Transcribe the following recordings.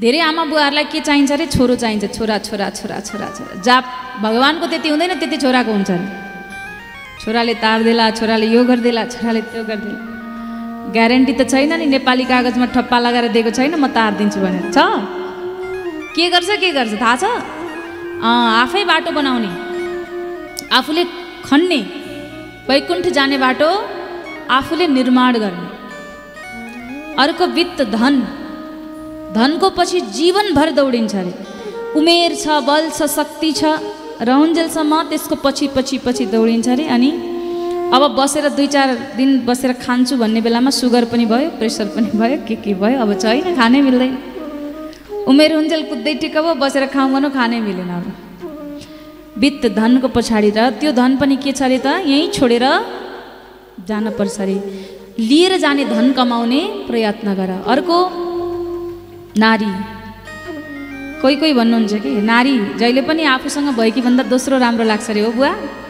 धेरै आमा बुवाहरूलाई के चाहिन्छ अरे छोरो चाहिन्छ, छोरा छोरा छोरा छोरा छोरा। जाप भगवानको त्यति हुँदैन, त्यति छोराको हुन्छ अरे। छोराले तार्देला, छोराले यो गरिदेला, छोराले त्यो गरिदेला। ग्यारेन्टी त छैन नि, नेपाली कागजमा ठप्पा लगाएर दिएको छैन म तारिदिन्छु भनेर। छ के गर्छ थाहा छ? आफै बाटो बनाउने, आफूले खन्ने, वैकुण्ठ जाने बाटो आफूले निर्माण गर्ने। अर्को वित्त धन, धनको पछि जीवनभर दौडिन्छ अरे। उमेर छ, बल छ, शक्ति छ, रहन्जेलसम्म त्यसको पछि पछि पछि दौडिन्छ अरे। अनि अब बसेर 2-4 दिन बसेर खान्छु भन्ने बेलामा सुगर पनि भयो, प्रेसर पनि भयो, के भयो, अब छैन, खानै मिल्दैन। उमेर हुन्जेल कुद्दै टिक भयो, बसेर खाउँ भनौँ खानै मिलेन। अब वित्त धनको पछाडि, र त्यो धन पनि के छ अरे त यहीँ छोडेर जान पर्छ अरे। लिएर जाने धन कमाउने प्रयत्न गर। अर्को नारी, कोही भन्नुहुन्छ कि नारी जहिले पनि आफूसँग भएकी भन्दा दोस्रो राम्रो लाग्छ अरे। हो बुवा?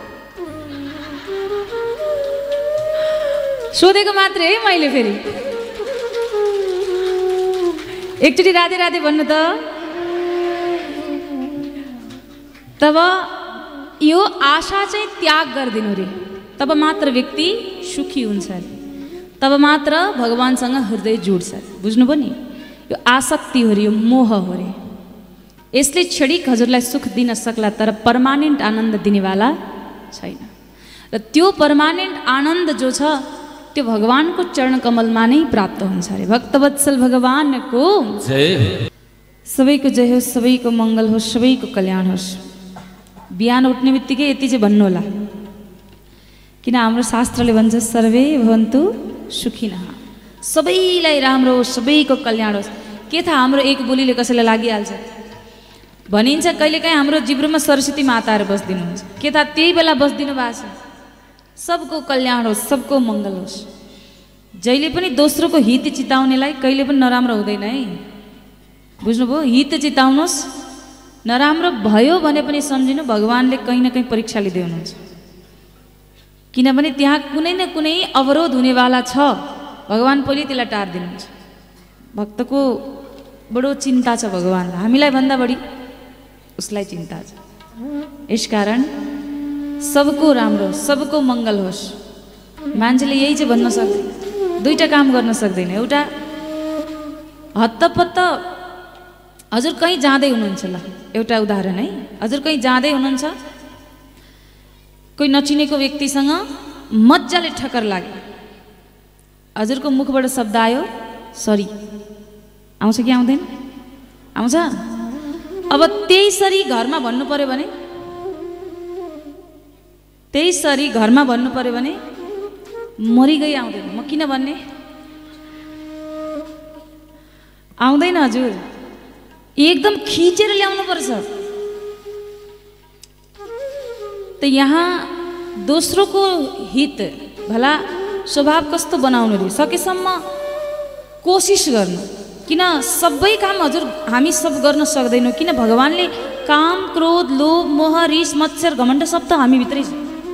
सोधेको मात्रै है मैले। फेरि एकचोटि राधे राधे भन्नु त। तब यो आशा चाहिँ त्याग गरिदिनु रे, तब मात्र व्यक्ति सुखी हुन्छ अरे। तब मात्र भगवानसँग हृदय जुड्छ। बुझ्नुभयो नि? यो आसक्ति हो रे, यो मोह हो रे। यसले क्षणिक हजुरलाई सुख दिन सक्ला, तर पर्मानेन्ट आनन्द दिनेवाला छैन। र त्यो पर्मानेन्ट आनन्द जो छ त्यो भगवानको चरण कमलमा नै प्राप्त हुन्छ अरे। भक्तवत्सल भगवानको जय। सबैको जय होस्, सबैको मङ्गल होस्, सबैको कल्याण होस्। बिहान उठ्ने बित्तिकै यति चाहिँ भन्नु होला, किन हाम्रो शास्त्रले भन्छ सर्वे भवन्तु सुखिनः, सबैलाई राम्रो होस्, सबैको कल्याण होस्। के थाहा हाम्रो एक बोलीले कसैलाई लागिहाल्छ। भनिन्छ कहिलेकाहीँ हाम्रो जिब्रोमा सरस्वती माताहरू बस्दिनुहुन्छ, के थाहा त्यही बेला बस्दिनु भएको छ। सबको कल्याण होस्, सबको मङ्गल होस्। जहिले पनि दोस्रोको हित चिताउनेलाई कहिले पनि नराम्रो हुँदैन है। बुझ्नुभयो? हित चिताउनुहोस्। नराम्रो भयो भने पनि सम्झिनु भगवानले कहीँ न कहीँ परीक्षा लिँदै हुनुहुन्छ, किनभने त्यहाँ कुनै न कुनै अवरोध हुनेवाला छ। भगवान पहिले त्यसलाई टारिदिनुहुन्छ। भक्तको बडो चिन्ता छ भगवानलाई, हामीलाई भन्दा बढी उसलाई चिन्ता छ। यसकारण सबको राम्रो, सबको मङ्गल होस्। मान्छेले यही चाहिँ भन्न सक्दैन, दुईटा काम गर्न सक्दैन। एउटा हत्तपत्त हजुर कहीँ जाँदै हुनुहुन्छ, ल एउटा उदाहरण है, हजुर कहीँ जाँदै हुनुहुन्छ, कोही नचिनेको व्यक्तिसँग मजाले ठक्कर लाग्यो, हजुरको मुखबाट शब्द आयो सरी, आउँछ कि आउँदैन? आउँछ। अब त्यही सरी घरमा भन्नु पर्यो भने, त्यही सरी घरमा भन्नु पर्यो भने मरिगई आउँदैन। म किन भन्ने? आउँदैन हजुर, एकदम खिचेर ल्याउनु पर्छ। त यहाँ दोस्रोको हित भला स्वभाव कस्तो बनाउनु रे, सकेसम्म कोसिस गर्नु। किन सबै काम हजुर हामी सब गर्न सक्दैनौँ, किन भगवानले काम, क्रोध, लोभ, मोह, रिस, मत्सर, घमण्ड सब त हामीभित्रै छ।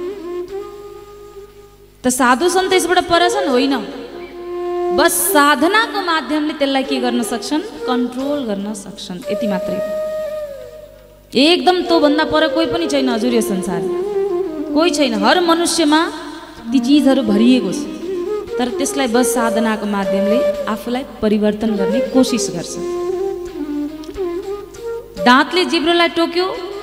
त साधु सन्त यसबाट पर छन्? होइन, बस साधनाको माध्यमले त्यसलाई के गर्न सक्छन्? कन्ट्रोल गर्न सक्छन्, यति मात्रै। एकदम तँभन्दा पर कोही पनि छैन हजुर यो संसारमा, कोही छैन। हर मनुष्यमा ती चिजहरू भरिएको छ, तर त्यसलाई बस साधनाको माध्यमले आफूलाई परिवर्तन गर्ने कोसिस गर्छ। दाँतले जिब्रोलाई टोक्यो,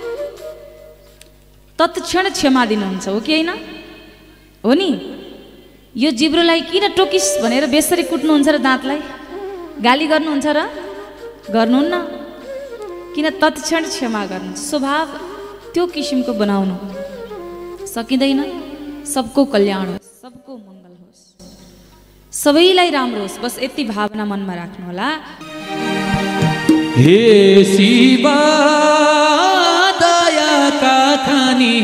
तत्क्षण क्षमा दिनुहुन्छ, हो कि होइन? हो नि? यो जिब्रोलाई किन टोकिस् भनेर बेसरी कुट्नुहुन्छ र दाँतलाई गाली गर्नुहुन्छ र? गर्नुहुन्न। किन तत्क्षण क्षमा गर्नु? स्वभाव त्यो किसिमको बनाउनु सकिँदैन। सबको कल्याण होस्, सबको मङ्गल होस्, सबैलाई राम्रो होस्, बस यति भावना मनमा राख्नु होला। हे शिवा दयाका खानी,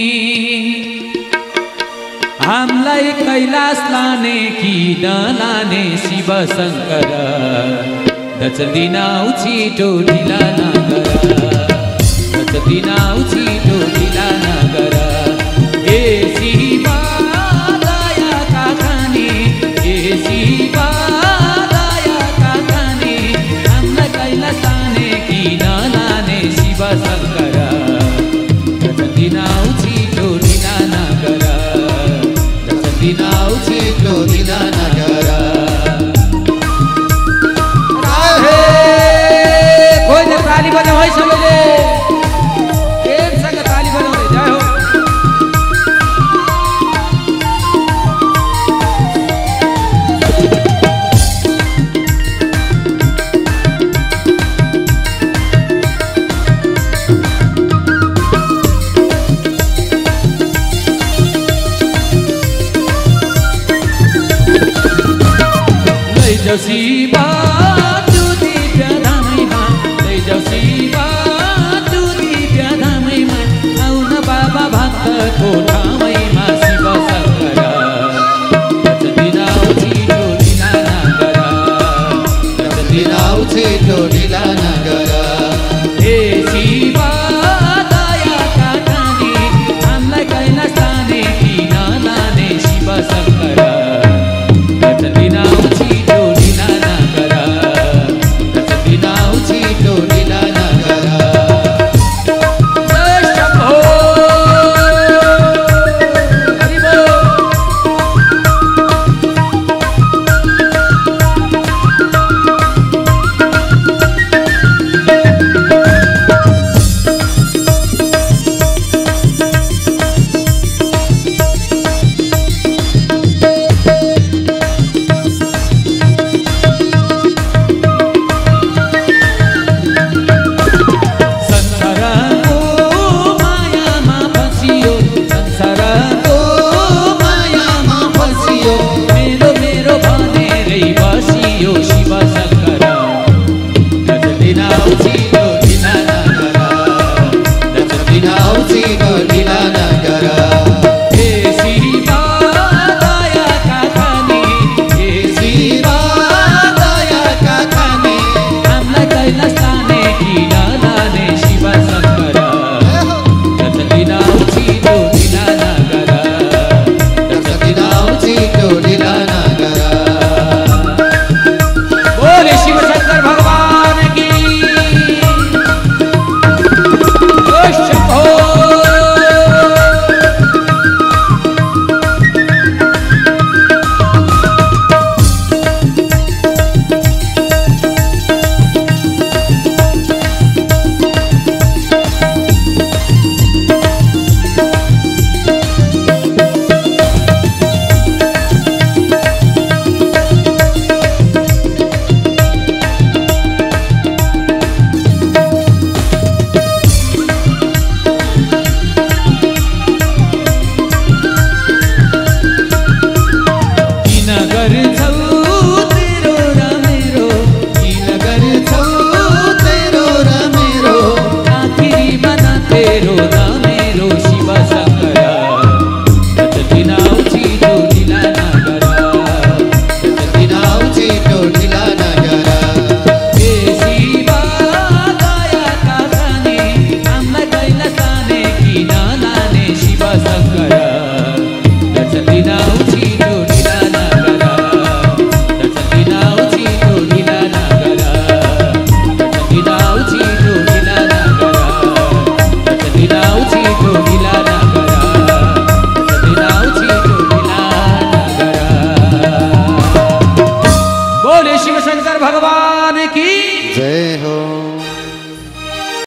हामीलाई कैलाश लाने कि नलाने शिव शङ्कर, दचदिनाउ छिटो ढिला नगर, दचदिनाउ छिटो ढिला नगर। हे शिवा दयाका खानी, हे शिवा दयाका खानी, हामीलाई लाने कि नलाने शिव शङ्कर दर्शन दिन आऊ छिटो ढिला नगर दर्शन दिन आऊ छिटो ढिला नगर कोही ताली बजाऊ है सबैले प्रेमसँग ताली बजाउँदै जय हो शिवा तु दिव्य धामैमा लैजाऊ शिवा तु दिव्य धामैमा आउन बाबा भक्तको ठाउँमा शिव शङ्कर दर्शन दिन आऊ छिटो ढिला नगर दर्शन दिन आऊ छिटो ढिला नगर